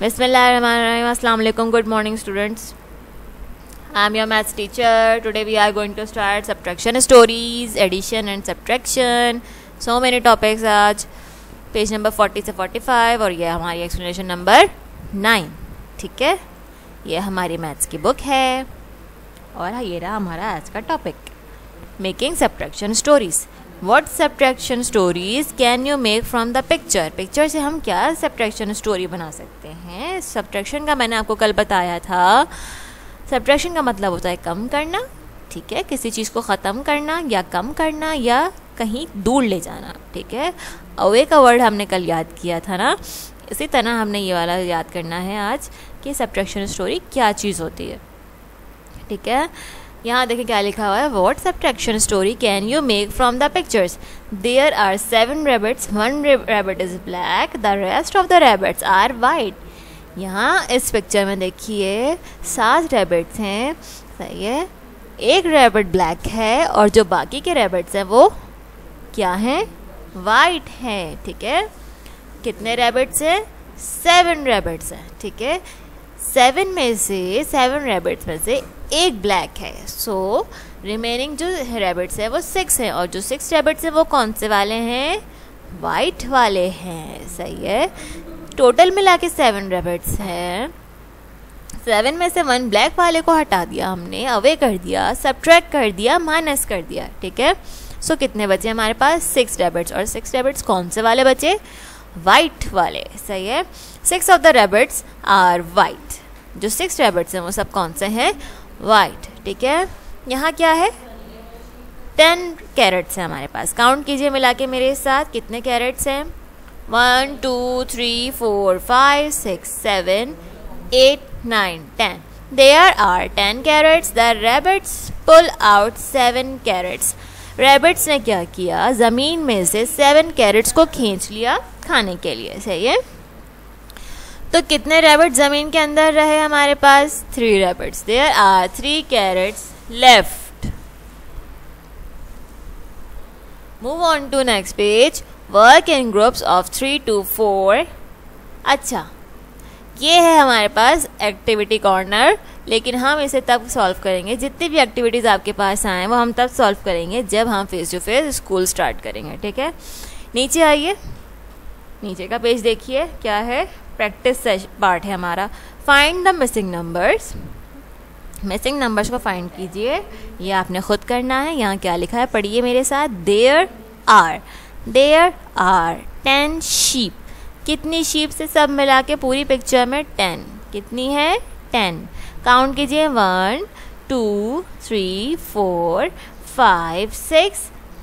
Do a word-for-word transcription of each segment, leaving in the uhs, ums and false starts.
Bismillahirrahmanirrahim. Assalamu alaikum. Good morning, students. I am your maths teacher. Today we are going to start subtraction stories, addition and subtraction. So many topics आज page number forty से forty five और ये हमारी explanation number nine. ठीक है, ये हमारी maths की बुक है और ये रहा हमारा आज का topic, making subtraction stories. What subtraction stories can you make from the picture? Picture से हम क्या सब्ट्रैक्शन स्टोरी बना सकते हैं? सब्ट्रैक्शन का मैंने आपको कल बताया था. सब्ट्रैक्शन का मतलब होता है कम करना. ठीक है, किसी चीज़ को ख़त्म करना या कम करना या कहीं दूर ले जाना. ठीक है, अवे का वर्ड हमने कल याद किया था ना, इसी तरह हमने ये वाला याद करना है आज कि सब्ट्रैक्शन स्टोरी क्या चीज़ होती है. ठीक है, यहाँ देखिए क्या लिखा हुआ है. What subtraction story can you make from the pictures? There are seven rabbits, one rabbit is black, the rest of the rabbits are white. यहाँ इस पिक्चर में देखिए सात रैबिट्स हैं. सही है, एक रैबिट ब्लैक है और जो बाकी के रैबिट्स हैं वो क्या हैं? वाइट हैं. ठीक है, कितने रैबिट्स हैं? सेवन रैबिट्स हैं. ठीक है, सेवन में से सेवन रैबिट्स में से एक ब्लैक है. सो रिमेनिंग जो रैबिट्स है वो सिक्स हैं और जो सिक्स रैबिट्स हैं वो कौन से वाले हैं? वाइट वाले हैं. सही है, टोटल मिला के सेवन रैबिट्स हैं. सेवन में से वन ब्लैक वाले को हटा दिया हमने, अवे कर दिया, सब्ट्रैक्ट कर दिया, माइनस कर दिया. ठीक है, सो so, कितने बचे हमारे पास? Six rabbits. और सिक्स रैबिट्स कौन से वाले बचे? वाइट वाले. सही है, six of the rabbits are white. जो सिक्स रैबिट्स हैं वो सब कौन से हैं? वाइट. ठीक है, यहाँ क्या है? टेन कैरेट्स हैं हमारे पास. काउंट कीजिए मिला के मेरे साथ, कितने कैरेट्स हैं? One two three four five six seven eight nine ten. There are ten carrots. The rabbits pull out seven carrots. Rabbits ने क्या किया? ज़मीन में से सेवन कैरेट्स को खींच लिया खाने के लिए. सही है, तो कितने रैबिट ज़मीन के अंदर रहे हमारे पास? Three rabbits. There are three carrots left. Move on to next page. Work in groups of three to four. अच्छा, ये है हमारे पास एक्टिविटी कॉर्नर, लेकिन हम इसे तब सॉल्व करेंगे, जितनी भी एक्टिविटीज़ आपके पास आएँ वो हम तब सॉल्व करेंगे जब हम face to face school start करेंगे. ठीक है, नीचे आइए, नीचे का पेज देखिए क्या है. प्रैक्टिस पार्ट है हमारा. Find the missing numbers. Missing numbers को फाइंड कीजिए, ये आपने खुद करना है. यहाँ क्या लिखा है पढ़िए मेरे साथ. There are there are ten sheep. कितनी शीप से सब मिला के पूरी पिक्चर में? टेन. कितनी है? टेन. काउंट कीजिए. One two three four five six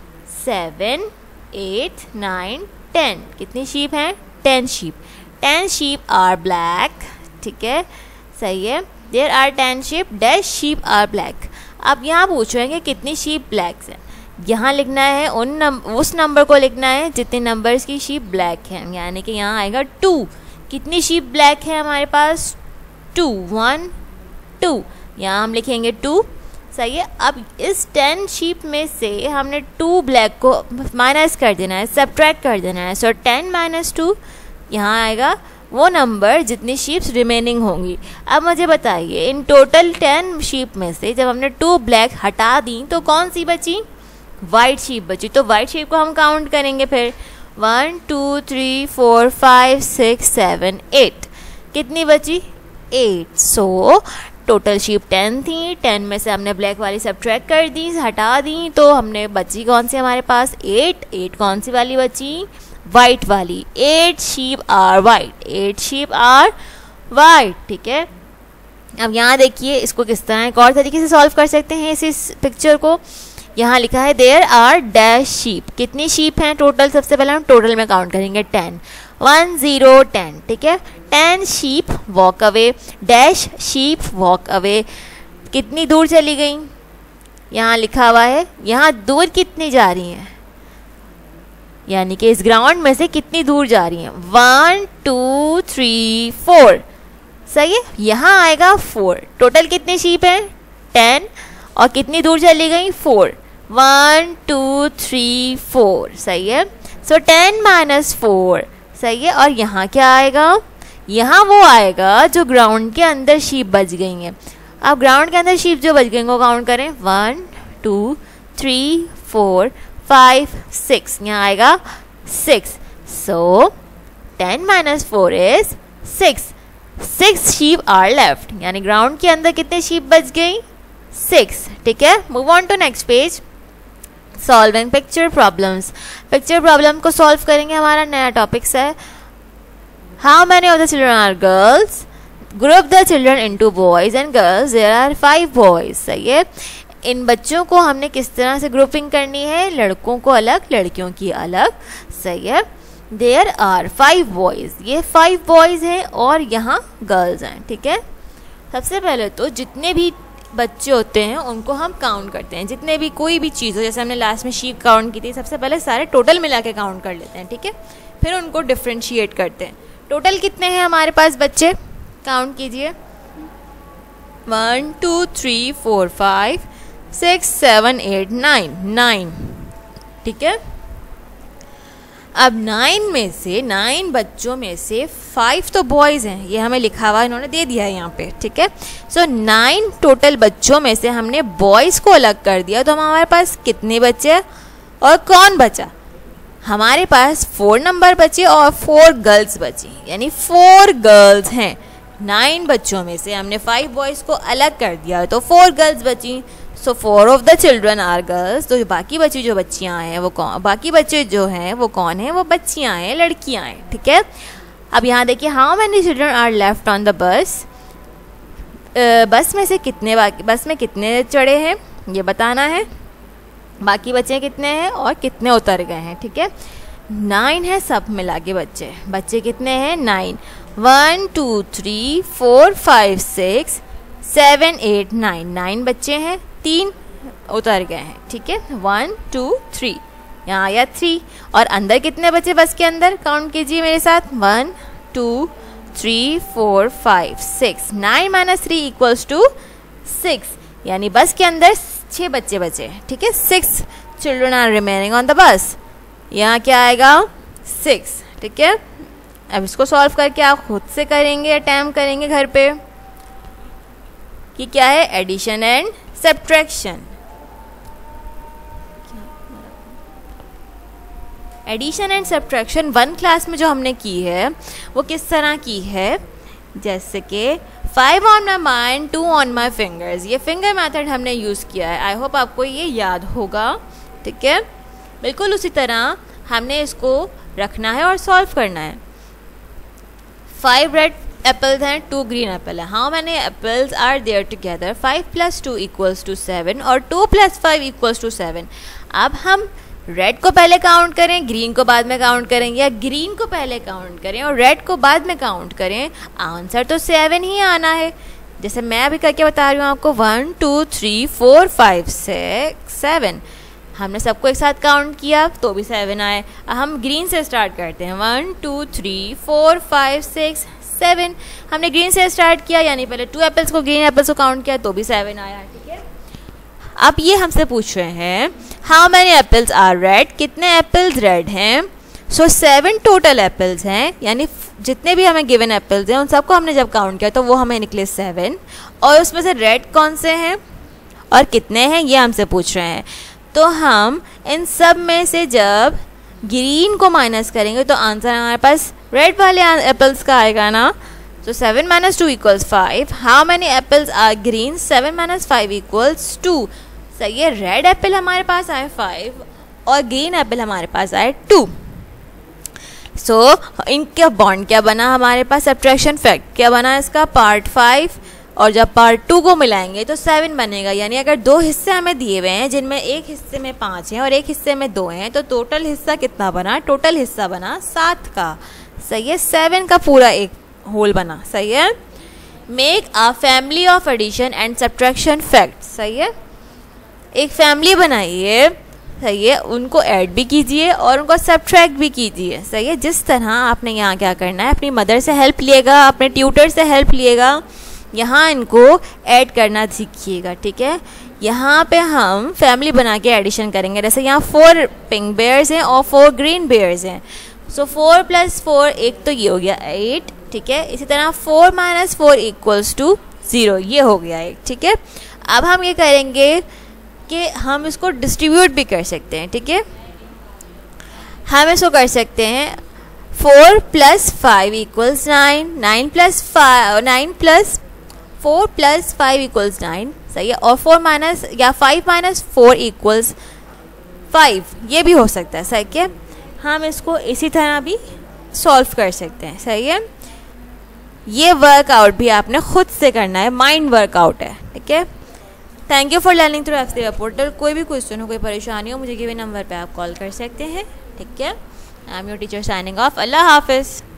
seven eight nine ten. कितनी शीप हैं? Ten sheep. Ten sheep are black. ठीक है, सही है. There are ten sheep dash sheep are black. अब यहाँ पूछेंगे कितनी शीप ब्लैक्स हैं. यहाँ लिखना है उन नंबर उस नंबर को लिखना है जितने नंबर्स की शीप ब्लैक हैं, यानी कि यहाँ आएगा टू. कितनी शीप ब्लैक है हमारे पास? टू. वन टू, यहाँ हम लिखेंगे टू. सही है, अब इस टेन शीप में से हमने टू ब्लैक को माइनस कर देना है, सब्ट्रैक्ट कर देना है. सो टेन माइनस टू, यहाँ आएगा वो नंबर जितनी शीप्स रिमेनिंग होंगी. अब मुझे बताइए इन टोटल टेन शीप में से जब हमने टू ब्लैक हटा दी तो कौन सी बची? वाइट शीप बची. तो वाइट शीप को हम काउंट करेंगे फिर. One two three four five six seven eight. कितनी बची? Eight. So total sheep ten थी, टेन में से हमने ब्लैक वाली सब्ट्रैक्ट कर दी, हटा दी, तो हमने बची कौन सी हमारे पास? एट. एट कौन सी वाली बची? वाइट वाली. Eight sheep are white. Eight sheep are white. ठीक है, अब यहाँ देखिए इसको किस तरह एक और तरीके से सॉल्व कर सकते हैं इस पिक्चर को. यहाँ लिखा है देयर आर डैश शीप. कितनी शीप हैं टोटल? सबसे पहले हम टोटल में काउंट करेंगे. टेन. One zero ten. ठीक है, ten sheep walk away dash sheep walk away. कितनी दूर चली गई? यहाँ लिखा हुआ है. यहाँ दूर कितनी जा रही हैं, यानी कि इस ग्राउंड में से कितनी दूर जा रही हैं? One two three four. सही है, यहाँ आएगा फोर. टोटल कितनी शीप हैं? टेन. और कितनी दूर चली गई? Four. One two three four. सही है, सो टेन माइनस फोर. सही है, और यहाँ क्या आएगा? यहाँ वो आएगा जो ग्राउंड के अंदर शीप बच गई हैं। अब ग्राउंड के अंदर शीप जो बच गई वो काउंट करें, one two three four five six, यहाँ आएगा six. So ten minus four is six, six sheep are left, यानी ग्राउंड के अंदर कितने शीप बच गई, सिक्स। ठीक है, move on to next page. Solving picture problems, picture problem को सॉल्व करेंगे, हमारा नया टॉपिक्स है। How many of the children are girls, group the children into boys and girls, there are five boys. सही है, इन बच्चों को हमने किस तरह से ग्रुपिंग करनी है, लड़कों को अलग लड़कियों की अलग। सही है, देयर आर फाइव बॉयज, ये फाइव बॉयज हैं और यहाँ गर्ल्स हैं। ठीक है, सबसे पहले तो जितने भी बच्चे होते हैं उनको हम काउंट करते हैं, जितने भी कोई भी चीज़ हो, जैसे हमने लास्ट में शीप काउंट की थी, सबसे पहले सारे टोटल मिला के काउंट कर लेते हैं। ठीक है, फिर उनको डिफ्रेंशिएट करते हैं। टोटल कितने हैं हमारे पास बच्चे, काउंट कीजिए, one two three four five six seven eight nine, nine. ठीक है, अब नाइन में से, नाइन बच्चों में से फाइव तो बॉयज़ हैं, ये हमें लिखा हुआ इन्होंने दे दिया है यहाँ पे। ठीक है, सो नाइन टोटल बच्चों में से हमने बॉयज़ को अलग कर दिया, तो हमारे पास कितने बच्चे और कौन बचा, हमारे पास फोर नंबर बचे और फोर गर्ल्स बची, यानी फोर गर्ल्स हैं। नाइन बच्चों में से हमने फाइव बॉयज़ को अलग कर दिया तो फोर गर्ल्स बची। So four of the children are girls, तो बाकी बची जो बच्चियाँ हैं वो कौन, बाकी बच्चे जो हैं वो कौन हैं, वो बच्चियाँ हैं, लड़कियाँ हैं। ठीक है, अब यहाँ देखिए, how many children are left on the bus, bus में से कितने, बाकी बस में कितने चढ़े हैं ये बताना है, बाकी बच्चे कितने हैं और कितने उतर गए हैं। ठीक है, नाइन है सब मिला के बच्चे, बच्चे कितने हैं, nine, one two three four five six seven eight nine, nine बच्चे हैं, तीन उतर गए हैं। ठीक है, वन टू थ्री, यहाँ आया थ्री, और अंदर कितने बच्चे बस के अंदर, काउंट कीजिए मेरे साथ, one two three four five six, nine minus three equals to six, यानी बस के अंदर छः बच्चे बचे। ठीक है, six children are remaining on the bus, यहाँ क्या आएगा, सिक्स। ठीक है, अब इसको सॉल्व करके आप खुद से करेंगे, अटैम्प्ट करेंगे घर पे कि क्या है, addition and subtraction. Addition and subtraction one class में जो हमने की है वो किस तरह की है, जैसे कि five on my mind two on my fingers, ये फिंगर मेथड हमने यूज़ किया है। आई होप आपको ये याद होगा। ठीक है, बिल्कुल उसी तरह हमने इसको रखना है और सॉल्व करना है। फाइव रेड एप्पल्स हैं, टू ग्रीन एप्पल है, how many apples are there together, five plus two equals to seven और two plus five equals to seven. अब हम रेड को पहले काउंट करें, ग्रीन को बाद में काउंट करें, या ग्रीन को पहले काउंट करें और रेड को बाद में काउंट करें, आंसर तो सेवन ही आना है। जैसे मैं अभी करके बता रही हूँ आपको, one two three four five six seven, हमने सबको एक साथ काउंट किया तो भी सेवन आए। हम ग्रीन से स्टार्ट करते हैं, one two three four five six seven, हमने ग्रीन से स्टार्ट किया, यानी पहले टू एप्पल्स को, ग्रीन एप्पल्स को काउंट किया तो भी सेवन आया। ठीक है, अब ये हमसे पूछ रहे हैं how many apples are red, कितने एप्पल्स रेड हैं। सो सेवन टोटल एप्पल्स हैं, यानी जितने भी हमें गिवन एप्पल्स हैं उन सबको हमने जब काउंट किया तो वो हमें निकले सेवन, और उसमें से रेड कौन से हैं और कितने हैं ये हमसे पूछ रहे हैं। तो हम इन सब में से जब ग्रीन को माइनस करेंगे तो आंसर हमारे पास रेड वाले एप्पल्स का आएगा ना। So seven minus two equals five, how many apples are green, seven minus five equals two. सही है, रेड एप्पल हमारे पास आए फाइव और ग्रीन एप्पल हमारे पास आए टू। सो so, इनका बॉन्ड क्या बना हमारे पास, सब्ट्रैक्शन फैक्ट क्या बना इसका, पार्ट फाइव, और जब पार्ट टू को मिलाएंगे तो सेवन बनेगा। यानी अगर दो हिस्से हमें दिए हुए हैं जिनमें एक हिस्से में पाँच हैं और एक हिस्से में दो हैं, तो टोटल हिस्सा कितना बना, टोटल हिस्सा बना सात का। सही है, सेवन का पूरा एक होल बना। सही है, make a family of addition and subtraction fact. सही है, एक फैमिली बनाइए, सही है, उनको ऐड भी कीजिए और उनको सब्ट्रैक्ट भी कीजिए। सही है, जिस तरह आपने यहाँ क्या करना है, अपनी मदर से हेल्प लिएगा, अपने ट्यूटर से हेल्प लिएगा, यहाँ इनको ऐड करना सीखिएगा। ठीक है, यहाँ पे हम फैमिली बना के एडिशन करेंगे। जैसे यहाँ फोर पिंक बेयर्स हैं और फोर ग्रीन बेयर्स हैं, सो फोर प्लस फोर, एक तो ये हो गया एट, ठीक है। इसी तरह four minus four equals to zero, ये हो गया एक, ठीक है। अब हम ये करेंगे कि हम इसको डिस्ट्रीब्यूट भी कर सकते हैं, ठीक है। हम इसको कर सकते हैं four plus five equals nine, nine plus five nine plus four plus five equals nine, सही है। और फोर माइनस या five minus four equals five, ये भी हो सकता है, सही है। हम इसको इसी तरह भी सॉल्व कर सकते हैं, सही है। ये वर्कआउट भी आपने खुद से करना है, माइंड वर्कआउट है, ठीक है। Thank you for learning through F C portal. कोई भी क्वेश्चन हो, कोई परेशानी हो, मुझे गिवन नंबर पे आप कॉल कर सकते हैं, ठीक है। I am your teacher signing off. Allah हाफिज़।